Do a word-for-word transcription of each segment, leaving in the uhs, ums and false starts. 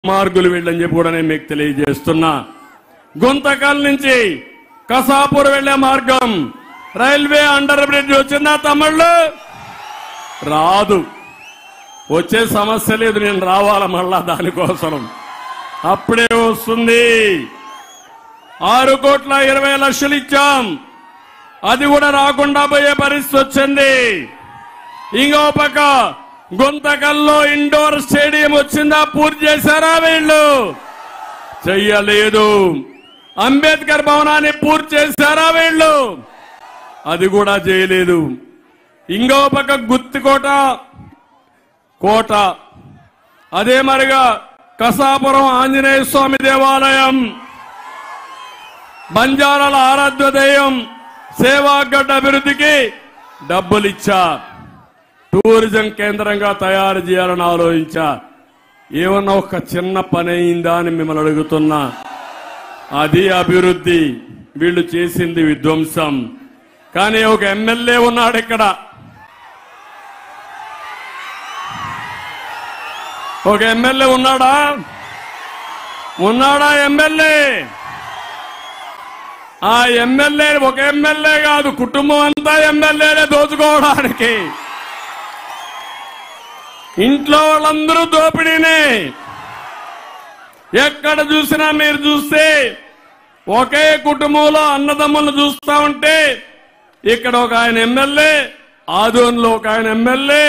మార్గులు వీళ్ళని చెప్పి కూడా నేను మీకు తెలియజేస్తున్నా. గుంతకల్ నుంచి కసాపూర్ వెళ్లే మార్గం రైల్వే అండర్ బ్రిడ్జ్ వచ్చిందా తమ్ముళ్ళు? రాదు. వచ్చే సమస్య లేదు, నేను రావాల మళ్ళా దానికోసం. అప్పుడే వస్తుంది. ఆరు కోట్ల ఇరవై లక్షలు ఇచ్చాం, అది కూడా రాకుండా పోయే పరిస్థితి వచ్చింది. ఇంకో పక్క గుంతకల్లో ఇండోర్ స్టేడియం వచ్చిందా? పూర్తి చేశారా వీళ్ళు? చెయ్యలేదు. అంబేద్కర్ భవనాన్ని పూర్తి చేశారా వీళ్ళు? అది కూడా చేయలేదు. ఇంకో పక్క గుత్తికోట కోట, అదే మరిగా కసాపురం ఆంజనేయ స్వామి దేవాలయం, బంజారాల ఆరాధ్య దైవం సేవాగడ్డ అభివృద్ధికి డబ్బులిచ్చా, టూరిజం కేంద్రంగా తయారు చేయాలని ఆలోచించా. ఏమన్నా ఒక చిన్న పని అయిందా అని మిమ్మల్ని అడుగుతున్నా. అది అభివృద్ధి, వీళ్ళు చేసింది విధ్వంసం. కానీ ఒక ఎమ్మెల్యే ఉన్నాడు ఇక్కడ, ఒక ఎమ్మెల్యే ఉన్నాడా? ఉన్నాడా ఎమ్మెల్యే? ఆ ఎమ్మెల్యే ఒక ఎమ్మెల్యే కాదు, కుటుంబం అంతా ఎమ్మెల్యేలే దోచుకోవడానికి. ఇంట్లో వాళ్ళందరూ దోపిడీనే. ఎక్కడ చూసినా మీరు చూస్తే ఒకే కుటుంబంలో అన్నదమ్ములు చూస్తా ఉంటే, ఇక్కడ ఒక ఆయన ఎమ్మెల్యే, ఆదోన్లో ఒక ఆయన ఎమ్మెల్యే,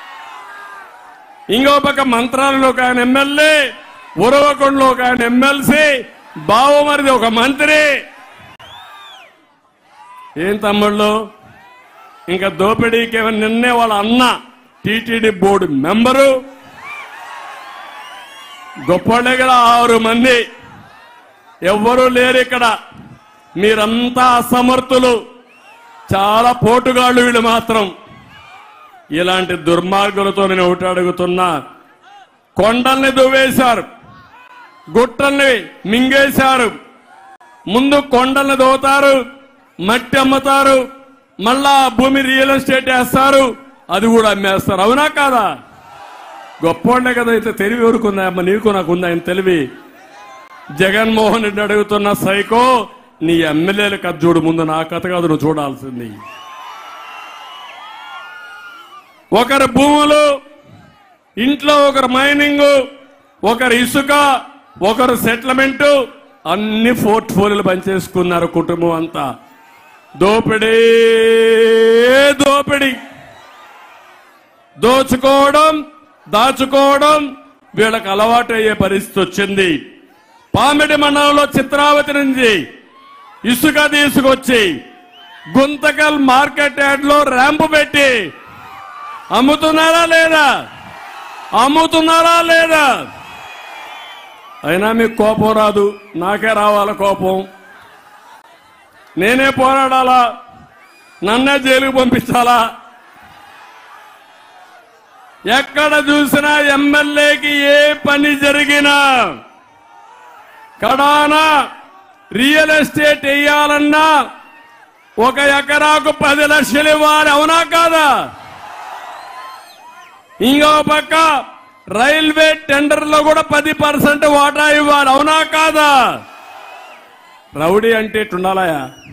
ఇంకో పక్క మంత్రాలలో ఒక ఆయన ఎమ్మెల్యే, ఉరవకొండలో ఒక ఆయన ఎమ్మెల్సీ, బావమరిది ఒక మంత్రి. ఏం తమ్ముళ్ళు, ఇంకా దోపిడీకి నిన్నే వాళ్ళ అన్న టీటీడీ బోర్డు మెంబరు, గొప్పవాళ్ళే కదా ఆరు మంది. ఎవ్వరూ లేరు ఇక్కడ. మీరంతా అసమర్థులు, చాలా పోటుగాళ్లు వీళ్ళు మాత్రం. ఇలాంటి దుర్మార్గులతో నేను ఒకటి అడుగుతున్నా. కొండల్ని దువ్వేశారు, గుట్టల్ని మింగేశారు. ముందు కొండల్ని దోతారు, మట్టి అమ్ముతారు, మళ్ళా భూమి రియల్ ఎస్టేట్ వేస్తారు, అది కూడా అమ్మేస్తారు. అవునా కాదా? గొప్పవాళ్లే కదా. అయితే తెలివి ఎవరుకుందా అమ్మ? నీకు నాకుందా ఆయన తెలివి? జగన్మోహన్ రెడ్డి అడుగుతున్న సైకో, నీ ఎమ్మెల్యేల కథ చూడు, ముందు నా కథ కాదు నువ్వు చూడాల్సింది. ఒకరి భూములు, ఇంట్లో ఒకరు మైనింగ్, ఒకరు ఇసుక, ఒకరు సెటిల్మెంట్, అన్ని పోర్ట్ఫోలియోలు పనిచేసుకున్నారు కుటుంబం అంతా. దోపిడీ దోపిడీ, దోచుకోవడం దాచుకోవడం వీళ్ళకి అలవాటు అయ్యే పరిస్థితి వచ్చింది. పామిడి మండలంలో చిత్రావతి నుంచి ఇసుక తీసుకొచ్చి గుంతకల్ మార్కెట్ యార్డ్ లో ర్యాంపు పెట్టి అమ్ముతున్నారా లేదా? అమ్ముతున్నారా లేదా? అయినా మీకు కోపం రాదు, నాకే రావాల కోపం. నేనే పోరాడాలా? నన్నే జైలుకు పంపించాలా? ఎక్కడ చూసినా ఎమ్మెల్యేకి ఏ పని జరిగినా కడాన రియల్ ఎస్టేట్ వేయాలన్నా ఒక ఎకరాకు పది లక్షలు ఇవ్వాలి. అవునా కాదా? ఇంకో పక్క రైల్వే టెండర్లో కూడా పది పర్సెంట్ వాటా ఇవ్వాలి. అవునా కాదా? రౌడీ అంటే ఇట్టుండాలయా?